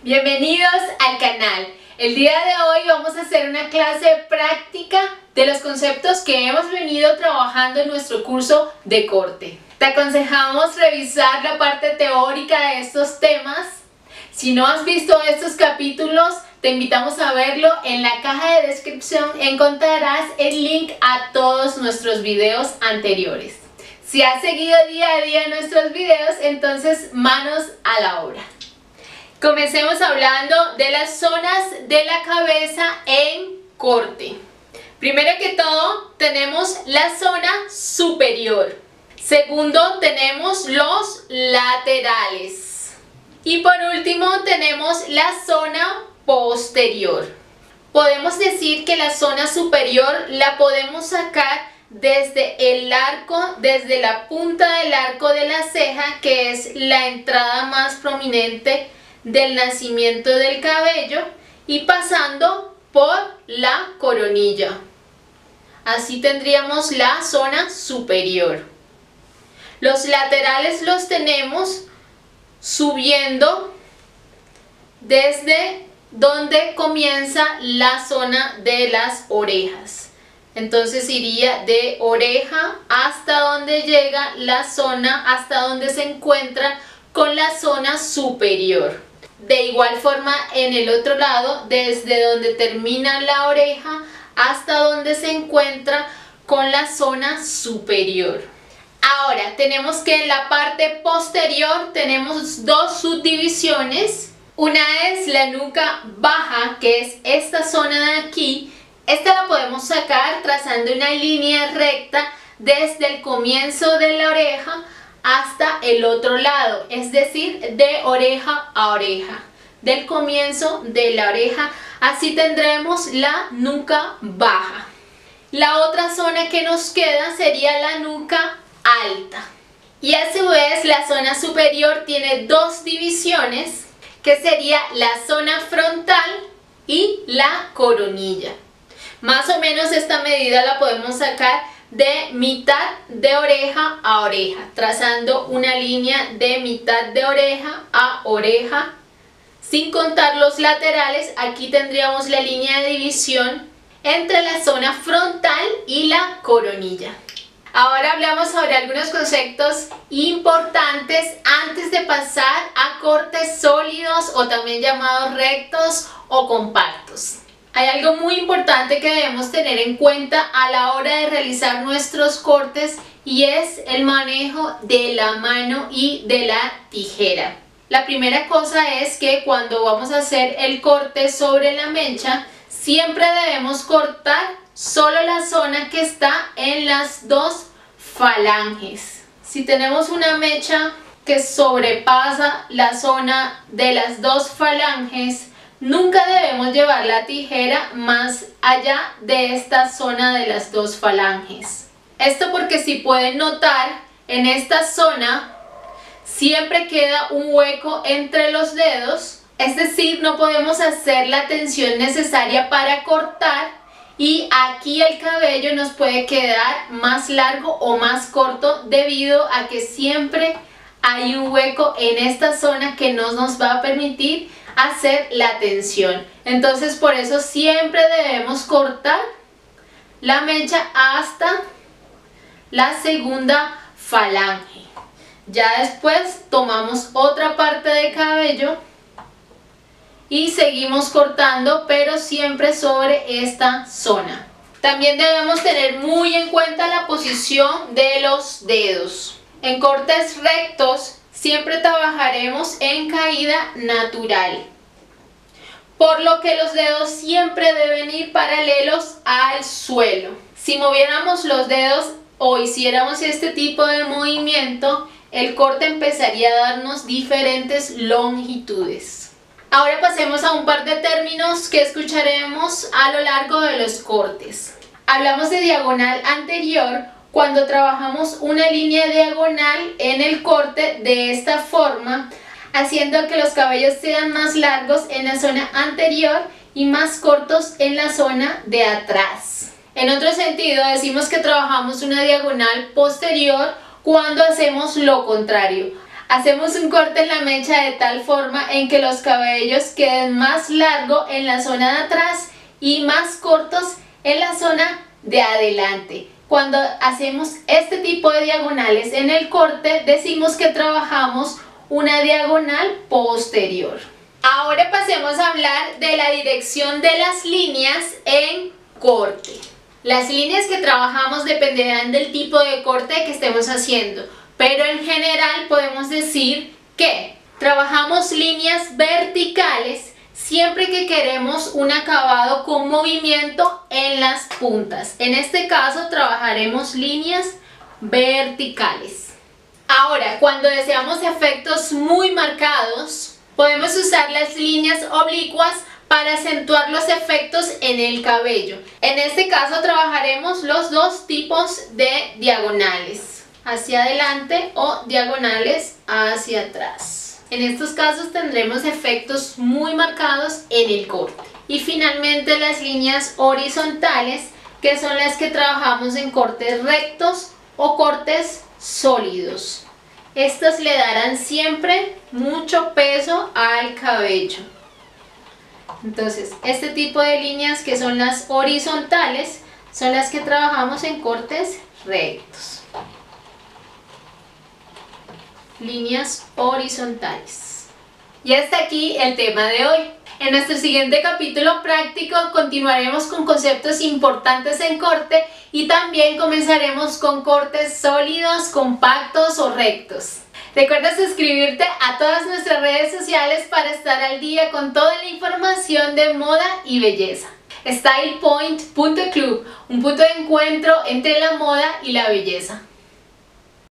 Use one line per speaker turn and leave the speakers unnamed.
Bienvenidos al canal. El día de hoy vamos a hacer una clase práctica de los conceptos que hemos venido trabajando en nuestro curso de corte. Te aconsejamos revisar la parte teórica de estos temas. Si no has visto estos capítulos, te invitamos a verlo. En la caja de descripción encontrarás el link a todos nuestros videos anteriores. Si has seguido día a día nuestros videos, entonces manos a la obra. Comencemos hablando de las zonas de la cabeza en corte. Primero que todo tenemos la zona superior. Segundo tenemos los laterales. Y por último tenemos la zona posterior. Podemos decir que la zona superior la podemos sacar desde el arco, desde la punta del arco de la ceja, que es la entrada más prominente del nacimiento del cabello, y pasando por la coronilla. Así tendríamos la zona superior. Los laterales los tenemos subiendo desde donde comienza la zona de las orejas. Entonces iría de oreja hasta donde llega la zona, hasta donde se encuentra con la zona superior. De igual forma en el otro lado, desde donde termina la oreja hasta donde se encuentra con la zona superior. Ahora tenemos que en la parte posterior tenemos dos subdivisiones. Una es la nuca baja, que es esta zona de aquí. Esta la podemos sacar trazando una línea recta desde el comienzo de la oreja hasta el otro lado, es decir, de oreja a oreja, del comienzo de la oreja. Así tendremos la nuca baja. La otra zona que nos queda sería la nuca alta. Y a su vez la zona superior tiene dos divisiones, que sería la zona frontal y la coronilla. Más o menos esta medida la podemos sacar de mitad de oreja a oreja, trazando una línea de mitad de oreja a oreja, sin contar los laterales. Aquí tendríamos la línea de división entre la zona frontal y la coronilla. Ahora hablamos sobre algunos conceptos importantes antes de pasar a cortes sólidos, o también llamados rectos o compactos. Hay algo muy importante que debemos tener en cuenta a la hora de realizar nuestros cortes, y es el manejo de la mano y de la tijera. La primera cosa es que cuando vamos a hacer el corte sobre la mecha, siempre debemos cortar solo la zona que está en las dos falanges. Si tenemos una mecha que sobrepasa la zona de las dos falanges, nunca debemos llevar la tijera más allá de esta zona de las dos falanges. Esto porque, si pueden notar, en esta zona siempre queda un hueco entre los dedos, es decir, no podemos hacer la tensión necesaria para cortar, y aquí el cabello nos puede quedar más largo o más corto debido a que siempre hay un hueco en esta zona que no nos va a permitir hacer la tensión. Entonces por eso siempre debemos cortar la mecha hasta la segunda falange. Ya después tomamos otra parte de cabello y seguimos cortando, pero siempre sobre esta zona. También debemos tener muy en cuenta la posición de los dedos. En cortes rectos siempre trabajaremos en caída natural, por lo que los dedos siempre deben ir paralelos al suelo. Si moviéramos los dedos o hiciéramos este tipo de movimiento, el corte empezaría a darnos diferentes longitudes. Ahora pasemos a un par de términos que escucharemos a lo largo de los cortes. Hablamos de diagonal anterior cuando trabajamos una línea diagonal en el corte de esta forma, haciendo que los cabellos sean más largos en la zona anterior y más cortos en la zona de atrás. En otro sentido, decimos que trabajamos una diagonal posterior cuando hacemos lo contrario, Hacemos un corte en la mecha de tal forma en que los cabellos queden más largos en la zona de atrás y más cortos en la zona de adelante. Cuando hacemos este tipo de diagonales en el corte, decimos que trabajamos una diagonal posterior. Ahora pasemos a hablar de la dirección de las líneas en corte. Las líneas que trabajamos dependerán del tipo de corte que estemos haciendo, pero en general podemos decir que trabajamos líneas verticales siempre que queremos un acabado con movimiento en las puntas. En este caso trabajaremos líneas verticales. Ahora, cuando deseamos efectos muy marcados, podemos usar las líneas oblicuas para acentuar los efectos en el cabello. En este caso trabajaremos los dos tipos de diagonales, hacia adelante o diagonales hacia atrás. En estos casos tendremos efectos muy marcados en el corte. Y finalmente las líneas horizontales, que son las que trabajamos en cortes rectos o cortes sólidos. Estas le darán siempre mucho peso al cabello. Entonces, este tipo de líneas que son las horizontales son las que trabajamos en cortes rectos. Líneas horizontales. Y hasta aquí el tema de hoy. En nuestro siguiente capítulo práctico continuaremos con conceptos importantes en corte y también comenzaremos con cortes sólidos, compactos o rectos. Recuerda suscribirte a todas nuestras redes sociales para estar al día con toda la información de moda y belleza. StylePoint.club, un punto de encuentro entre la moda y la belleza.